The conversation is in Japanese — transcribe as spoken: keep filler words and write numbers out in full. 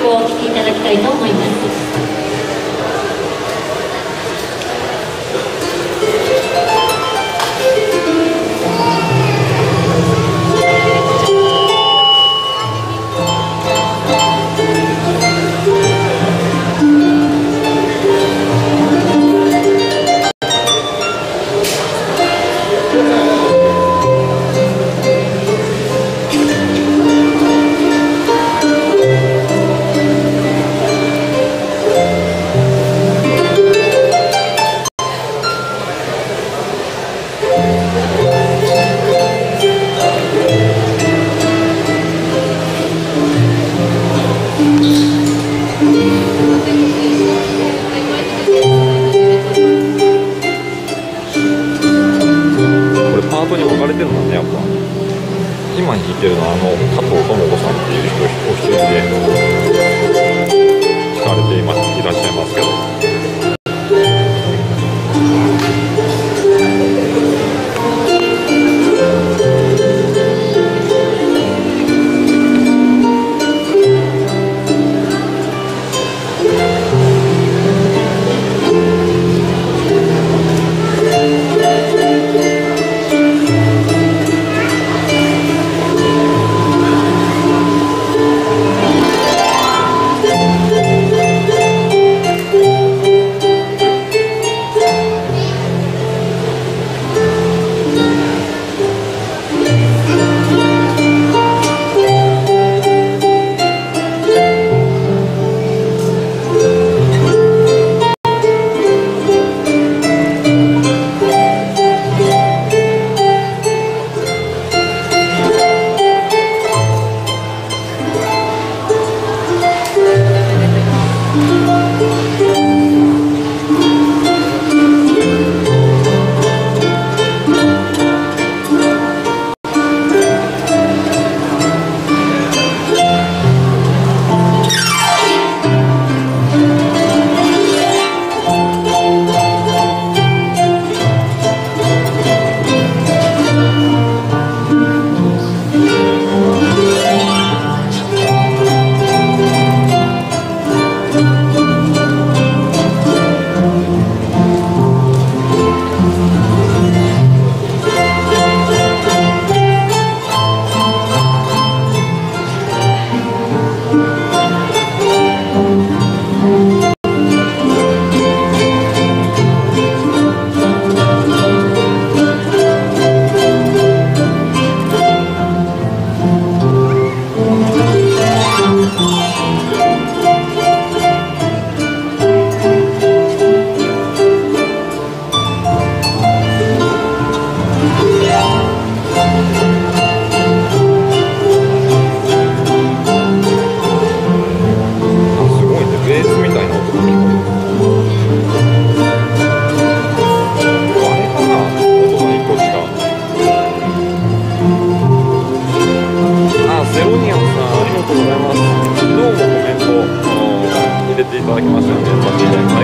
曲を聴いていただきたいと思います。 パートに分かれてるんだね、やっぱ。今弾いてるのはあの加藤智子さんっていう人お一人で弾かれていますいらっしゃいますけど。いただきましたので、